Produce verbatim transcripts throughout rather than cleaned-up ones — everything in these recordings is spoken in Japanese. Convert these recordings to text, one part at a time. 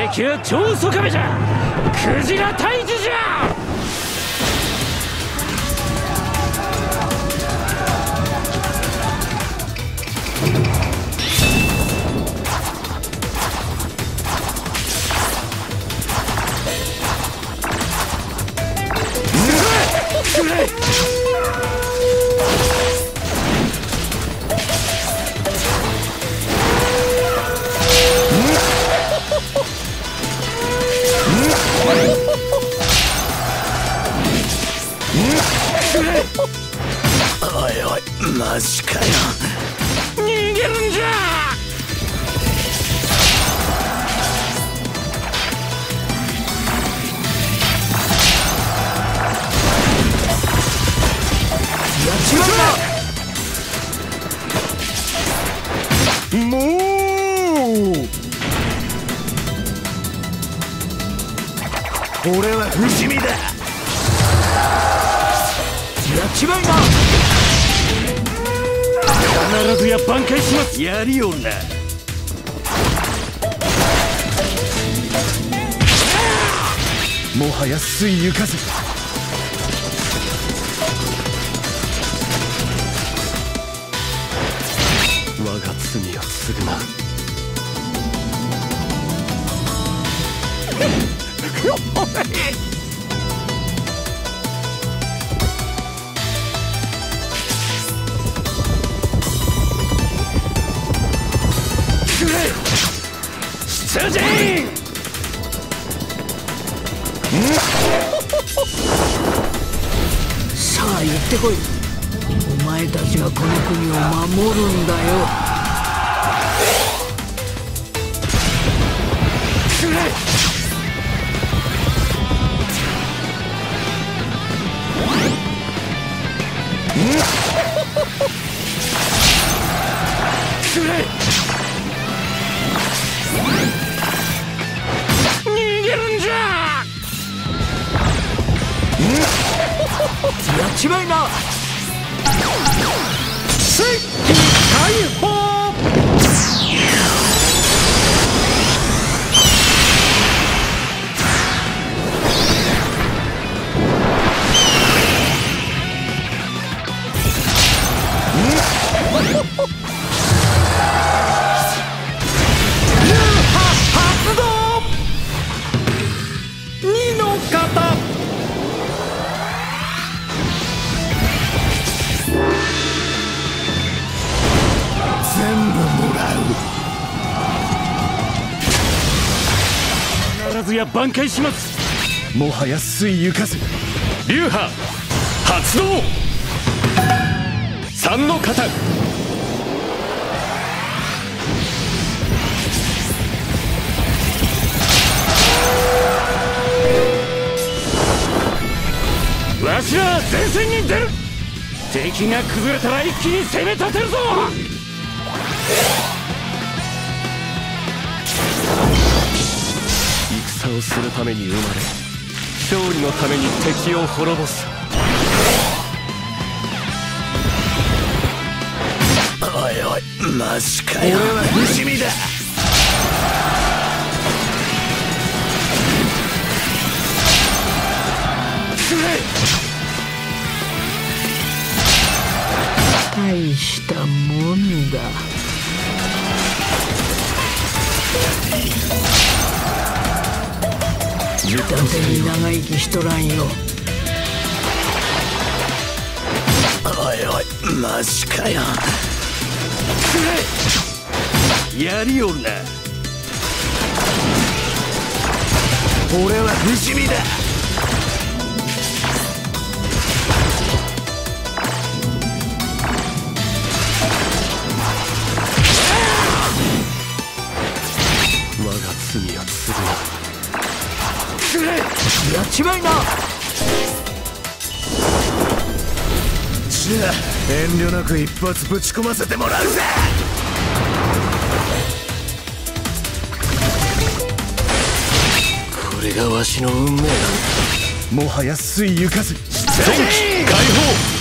敵は超ソカベじゃ。クジラ退治じゃ。くれ。 おいおい、マジかよ。 逃げるんじゃ。 やっちまうな。もう俺は不死身だ。やっちまいな。 必ずや挽回します。 やりよんな。もはや水ゆかず。我が罪を償う。 出陣。 さあ行ってこい。お前たちがこの国を守るんだよ。 くれ。くれ。逃げるんじゃ。 やっちまいな。 せい解放。発動。二の型。 全部もら必ずや挽回します。 う。もはや水ゆかず。 流派発動。三の型。わしら前線に出る。敵が崩れたら一気に攻め立てるぞ。 戦をするために生まれ、勝利のために敵を滅ぼす。おいおい、マジかよ。俺は不死身だ。 大したもんだ。伊達に長生きしとらんよ。 おいおい、マジかよ。やりよるな。俺は不死身だ。我が罪を償う。 やっちまいな。 じゃあ遠慮なく一発ぶち込ませてもらうぜ。これがわしの運命なんだ。もはや水ゆかず。前期解放。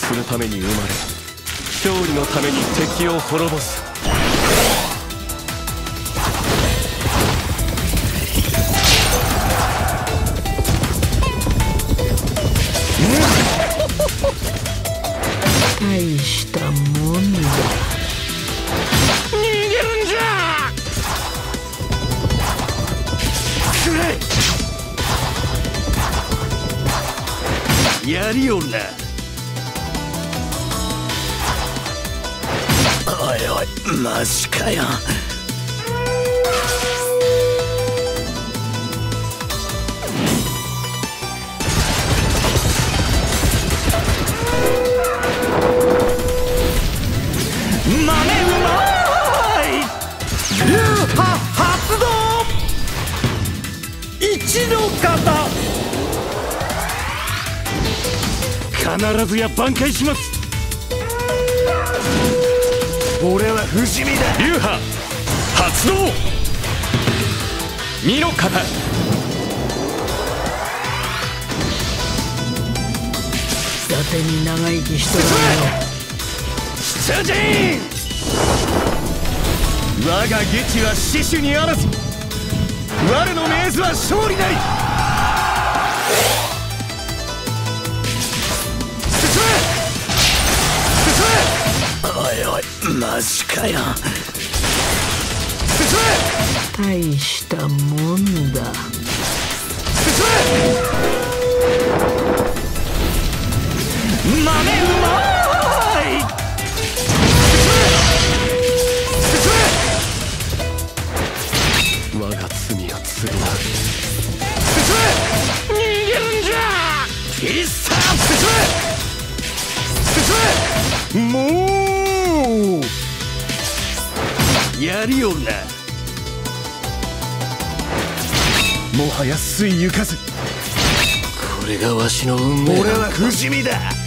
するために生まれ、勝利のために敵を滅ぼす。 大したもんだ。 逃げるんじゃ。 くれ。やりおるな。おいおい、マジかよ。豆うまい。流派発動。一の型。 必ずや挽回します。 俺は不死身だ。 流派発動。二の型。 伊達に長生きしとるよ。 出陣。我が義地は死守にあらず、我の命図は勝利なり。進め。おいおい、マジかよ。進め。 大したもんだ。 進め。豆うまい。我が罪は償う。 逃げるんじゃ。 必殺。進め。もうやりおるな。もはや水ゆかず。これがわしの運命。俺は不死身だ。